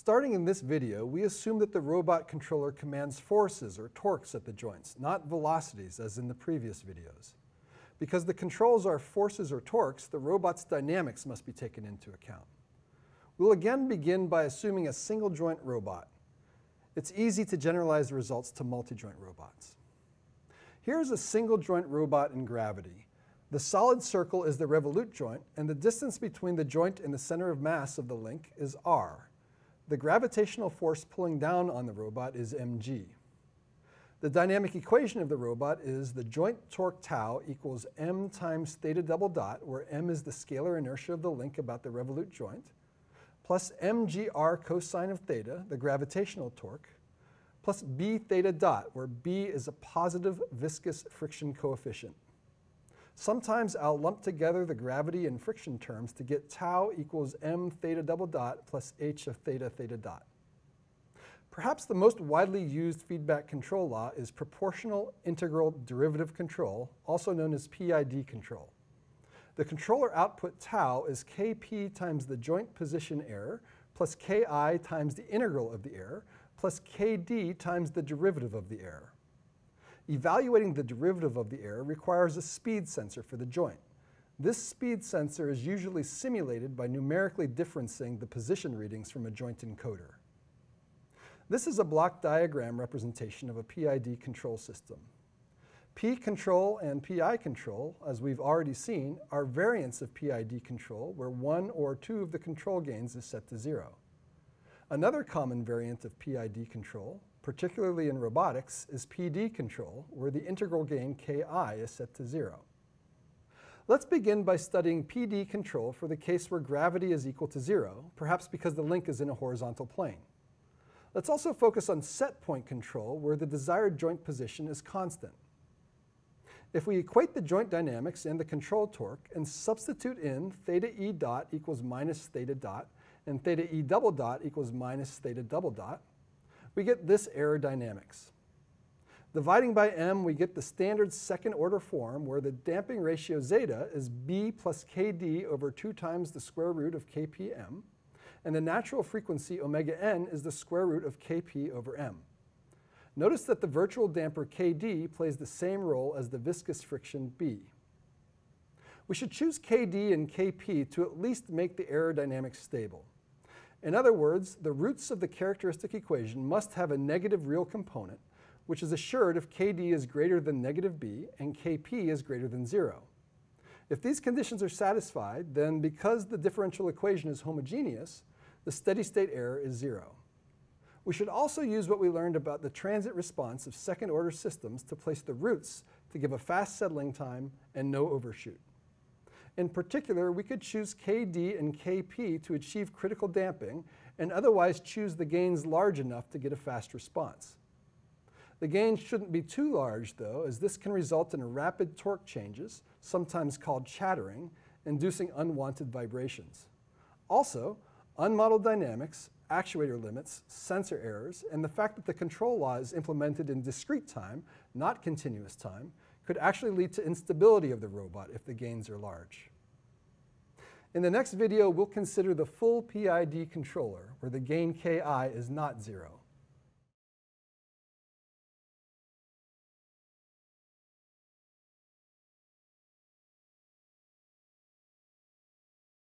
Starting in this video, we assume that the robot controller commands forces or torques at the joints, not velocities as in the previous videos. Because the controls are forces or torques, the robot's dynamics must be taken into account. We'll again begin by assuming a single joint robot. It's easy to generalize the results to multi-joint robots. Here's a single joint robot in gravity. The solid circle is the revolute joint, and the distance between the joint and the center of mass of the link is r. The gravitational force pulling down on the robot is mg. The dynamic equation of the robot is the joint torque tau equals m times theta double dot, where m is the scalar inertia of the link about the revolute joint, plus mgr cosine of theta, the gravitational torque, plus b theta dot, where b is a positive viscous friction coefficient. Sometimes I'll lump together the gravity and friction terms to get tau equals m theta double dot plus h of theta theta dot. Perhaps the most widely used feedback control law is proportional integral derivative control, also known as PID control. The controller output tau is kp times the joint position error plus ki times the integral of the error plus kd times the derivative of the error. Evaluating the derivative of the error requires a speed sensor for the joint. This speed sensor is usually simulated by numerically differencing the position readings from a joint encoder. This is a block diagram representation of a PID control system. P control and PI control, as we've already seen, are variants of PID control where one or two of the control gains is set to 0. Another common variant of PID control, particularly in robotics, is PD control, where the integral gain ki is set to 0. Let's begin by studying PD control for the case where gravity is equal to 0, perhaps because the link is in a horizontal plane. Let's also focus on set point control, where the desired joint position is constant. If we equate the joint dynamics and the control torque and substitute in theta e dot equals minus theta dot and theta e double dot equals minus theta double dot, we get this error dynamics. Dividing by m, we get the standard second order form where the damping ratio zeta is b plus kd over 2 times the square root of kpm, and the natural frequency omega n is the square root of kp over m. Notice that the virtual damper kd plays the same role as the viscous friction b. We should choose kd and kp to at least make the error dynamics stable. In other words, the roots of the characteristic equation must have a negative real component, which is assured if kd is greater than negative b and kp is greater than 0. If these conditions are satisfied, then because the differential equation is homogeneous, the steady state error is 0. We should also use what we learned about the transit response of second order systems to place the roots to give a fast settling time and no overshoot. In particular, we could choose kd and kp to achieve critical damping and otherwise choose the gains large enough to get a fast response. The gains shouldn't be too large, though, as this can result in rapid torque changes, sometimes called chattering, inducing unwanted vibrations. Also, unmodeled dynamics, actuator limits, sensor errors, and the fact that the control law is implemented in discrete time, not continuous time, could actually lead to instability of the robot if the gains are large. In the next video, we'll consider the full PID controller, where the gain ki is not 0.